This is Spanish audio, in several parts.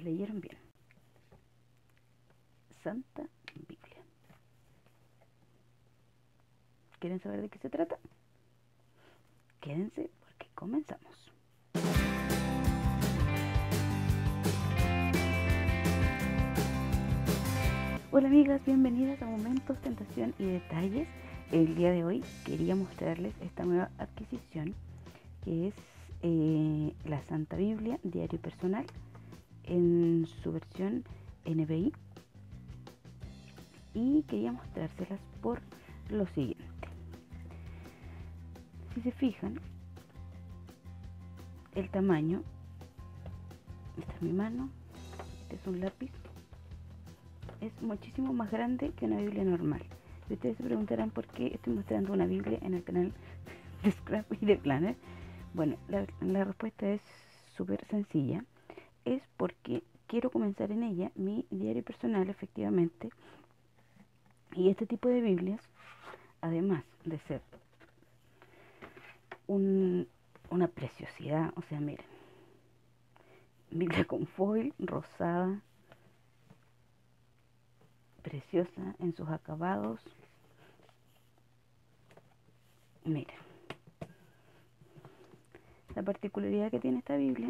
leyeron bien. Santa Biblia. ¿Quieren saber de qué se trata? Quédense porque comenzamos. Hola amigas, bienvenidas a Momentos, Tentación y Detalles. El día de hoy quería mostrarles esta nueva adquisición que es la Santa Biblia Diario Personal en su versión NBI, y quería mostrárselas por lo siguiente. Si se fijan, el tamaño, esta es mi mano, este es un lápiz, es muchísimo más grande que una Biblia normal. Y ustedes se preguntarán por qué estoy mostrando una Biblia en el canal de Scrap y de Planner. Bueno, la respuesta es súper sencilla. Es porque quiero comenzar en ella mi diario personal, efectivamente. Y este tipo de Biblias, además de ser una preciosidad, o sea, miren, Biblia con foil, rosada, preciosa en sus acabados. Miren, la particularidad que tiene esta Biblia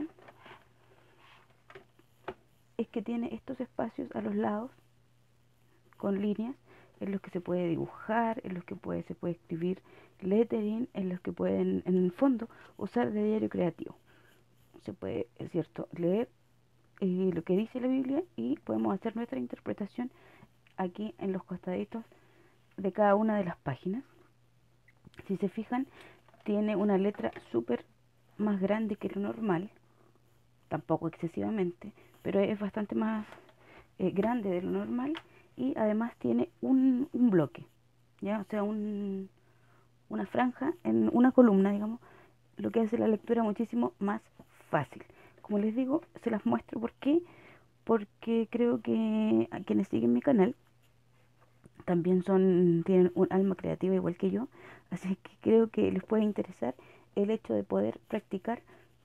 es que tiene estos espacios a los lados con líneas en los que se puede dibujar, en los que se puede escribir lettering, en los que pueden, en el fondo, usar de diario creativo. Se puede, es cierto, leer lo que dice la Biblia y podemos hacer nuestra interpretación aquí en los costaditos de cada una de las páginas. Si se fijan, tiene una letra súper más grande que lo normal, tampoco excesivamente, pero es bastante más grande de lo normal, y además tiene un bloque, ¿ya? O sea, una franja en una columna, digamos, lo que hace la lectura muchísimo más fácil. Como les digo, se las muestro porque creo que a quienes siguen mi canal también tienen un alma creativa igual que yo, así que creo que les puede interesar el hecho de poder practicar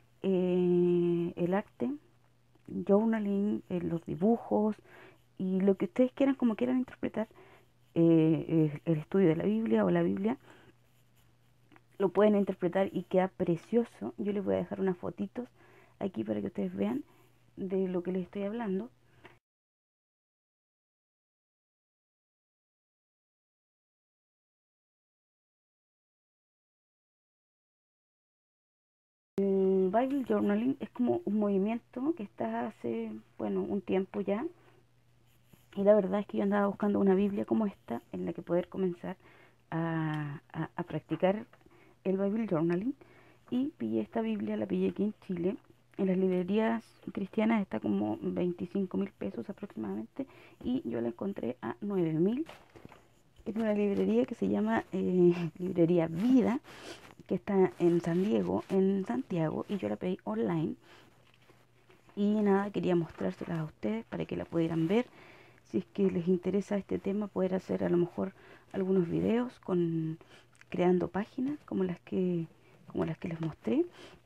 el arte, journaling, los dibujos y lo que ustedes quieran, como quieran interpretar el estudio de la Biblia o la Biblia. Lo pueden interpretar y queda precioso. Yo les voy a dejar unas fotitos aquí para que ustedes vean de lo que les estoy hablando. El Bible Journaling es como un movimiento que está hace, bueno, un tiempo ya. Y la verdad es que yo andaba buscando una Biblia como esta en la que poder comenzar a practicar el Bible Journaling. Y pillé esta Biblia, la pillé aquí en Chile. En las librerías cristianas está como 25.000 pesos aproximadamente. Y yo la encontré a 9.000. Es una librería que se llama Librería Vida, que está en San Diego, en Santiago. Y yo la pedí online. Y nada, quería mostrárselas a ustedes para que la pudieran ver. Si es que les interesa este tema, poder hacer a lo mejor algunos videos creando páginas como las que les mostré.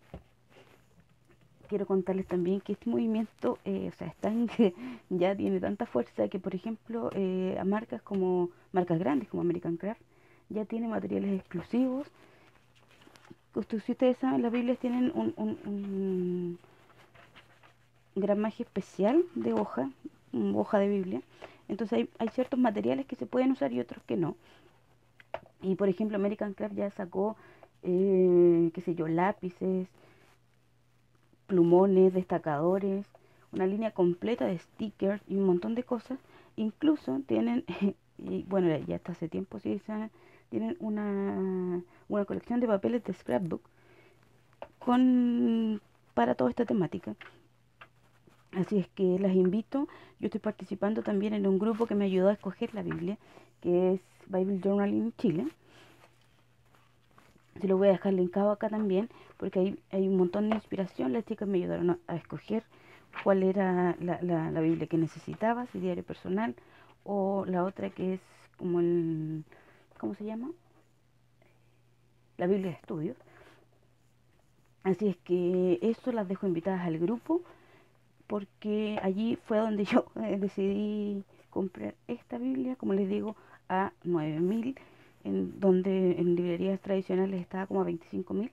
Quiero contarles también que este movimiento, o sea, ya tiene tanta fuerza que, por ejemplo, a marcas grandes como American Craft, ya tiene materiales exclusivos. Si ustedes saben, las Biblias tienen un gramaje especial de hoja de Biblia. Entonces hay ciertos materiales que se pueden usar y otros que no. Y por ejemplo, American Craft ya sacó, qué sé yo, lápices, plumones, destacadores, una línea completa de stickers y un montón de cosas. Incluso tienen, y bueno, ya hasta hace tiempo sí, tienen una colección de papeles de scrapbook para toda esta temática. Así es que las invito. Yo estoy participando también en un grupo que me ayudó a escoger la Biblia, que es Bible Journaling Chile. Se lo voy a dejar linkado acá también, porque hay un montón de inspiración. Las chicas me ayudaron a escoger cuál era la Biblia que necesitaba, si diario personal, o la otra que es como ¿cómo se llama? La Biblia de estudios. Así es que eso, las dejo invitadas al grupo. porque allí fue donde yo decidí comprar esta Biblia, como les digo, a 9.000, en donde en librerías tradicionales estaba como a 25.000,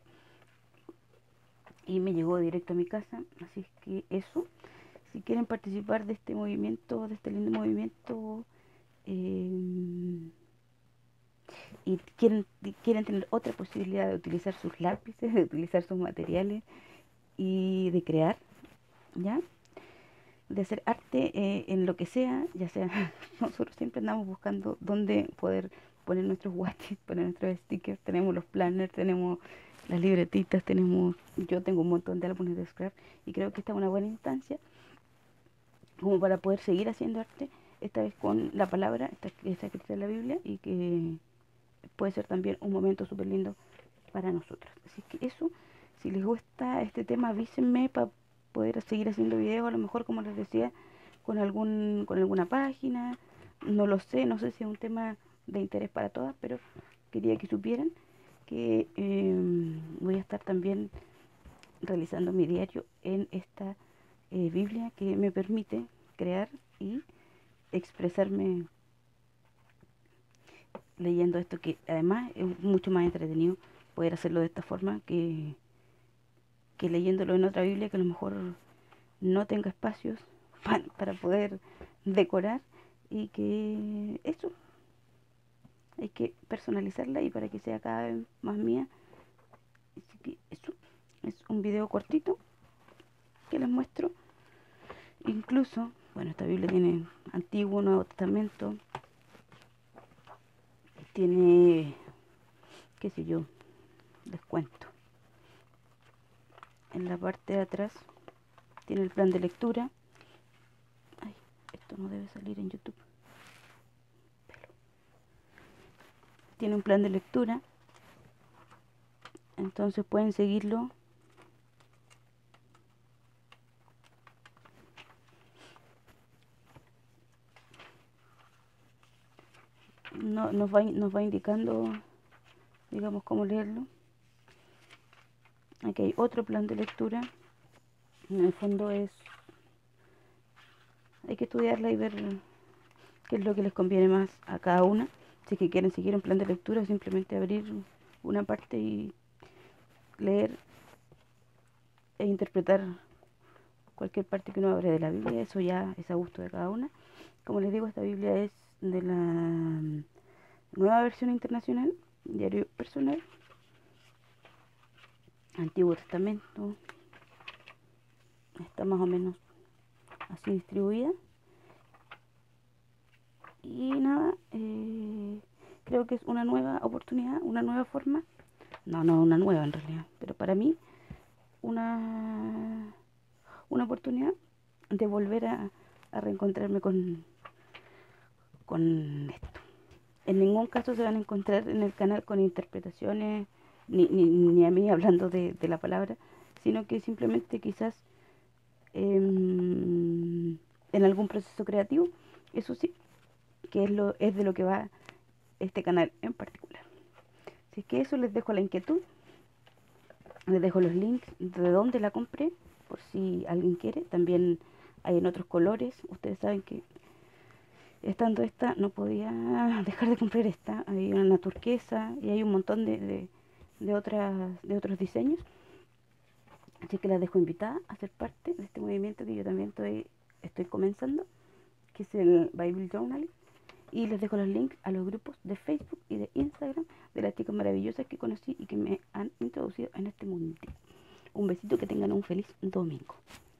y me llegó directo a mi casa. Así es que eso, si quieren participar de este movimiento, de este lindo movimiento, eh, y quieren tener otra posibilidad de utilizar sus lápices, de utilizar sus materiales y de crear, ¿ya? De hacer arte en lo que sea, ya sea, nosotros siempre andamos buscando dónde poder poner nuestros watches, poner nuestros stickers, tenemos los planners, tenemos las libretitas, yo tengo un montón de álbumes de scrap, y creo que esta es una buena instancia como para poder seguir haciendo arte, esta vez con la palabra, esta que está escrita en la Biblia, y que puede ser también un momento súper lindo para nosotros. Así que eso, si les gusta este tema, avísenme para poder seguir haciendo videos, a lo mejor como les decía, con alguna página, no lo sé, no sé si es un tema de interés para todas, pero quería que supieran que voy a estar también realizando mi diario en esta Biblia que me permite crear y expresarme leyendo esto, que además es mucho más entretenido poder hacerlo de esta forma que leyéndolo en otra Biblia que a lo mejor no tenga espacios para poder decorar, y que eso hay que personalizarla y para que sea cada vez más mía. Así que eso es un video cortito que les muestro. Incluso, bueno, esta Biblia tiene Antiguo, Nuevo Testamento, tiene, qué sé yo, les cuento. En la parte de atrás tiene el plan de lectura. Ay, esto no debe salir en YouTube. Tiene un plan de lectura, entonces pueden seguirlo. Nos va indicando, digamos, cómo leerlo. Aquí hay otro plan de lectura. En el fondo hay que estudiarla y ver qué es lo que les conviene más a cada una. Si es que quieren seguir un plan de lectura, simplemente abrir una parte y leer e interpretar cualquier parte que uno abre de la Biblia. Eso ya es a gusto de cada una. Como les digo, esta Biblia es de la nueva versión internacional, diario personal, Antiguo Testamento. Está más o menos así distribuida. Y nada, creo que es una nueva oportunidad, una nueva forma. No una nueva en realidad, pero para mí una, una oportunidad de volver a reencontrarme con esto. En ningún caso se van a encontrar en el canal con interpretaciones, ni a mí hablando de la palabra, sino que simplemente quizás en algún proceso creativo, eso sí, que es de lo que va este canal en particular. Así que eso, les dejo la inquietud, les dejo los links de dónde la compré, por si alguien quiere. También hay en otros colores. Ustedes saben que estando esta no podía dejar de comprar esta. Hay una turquesa y hay un montón de otros diseños. Así que las dejo invitada a ser parte de este movimiento que yo también estoy comenzando, que es el Bible Journaling. Y les dejo los links a los grupos de Facebook y de Instagram de las chicas maravillosas que conocí y que me han introducido en este mundo. Un besito, que tengan un feliz domingo.